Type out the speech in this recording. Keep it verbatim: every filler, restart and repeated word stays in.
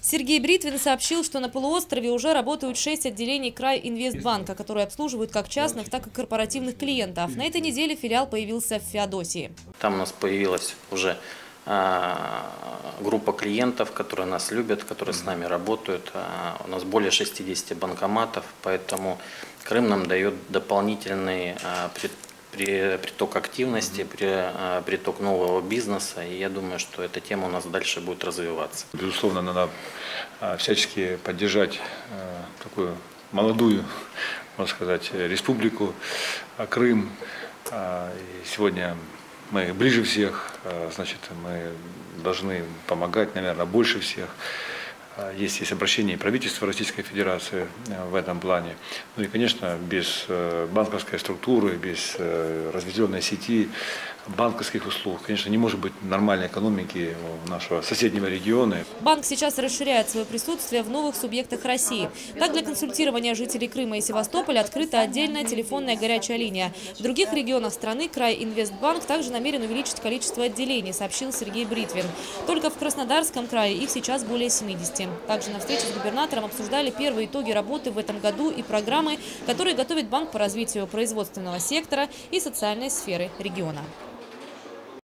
Сергей Бритвин сообщил, что на полуострове уже работают шесть отделений Крайинвестбанка, которые обслуживают как частных, так и корпоративных клиентов. На этой неделе филиал появился в Феодосии. Там у нас появилась уже группа клиентов, которые нас любят, которые с нами работают. У нас более шестидесяти банкоматов, поэтому Крым нам дает дополнительный приток активности, приток нового бизнеса. И я думаю, что эта тема у нас дальше будет развиваться. Безусловно, надо всячески поддержать такую молодую, можно сказать, республику Крым. Сегодня мы ближе всех, значит, мы должны помогать, наверное, больше всех. Есть, есть обращение правительства Российской Федерации в этом плане. Ну и, конечно, без банковской структуры, без разведенной сети банковских услуг, конечно, не может быть нормальной экономики у нашего соседнего региона. Банк сейчас расширяет свое присутствие в новых субъектах России. Так, для консультирования жителей Крыма и Севастополя открыта отдельная телефонная горячая линия. В других регионах страны Крайинвестбанк также намерен увеличить количество отделений, сообщил Сергей Бритвин. Только в Краснодарском крае их сейчас более семидесяти. Также на встрече с губернатором обсуждали первые итоги работы в этом году и программы, которые готовит банк по развитию производственного сектора и социальной сферы региона.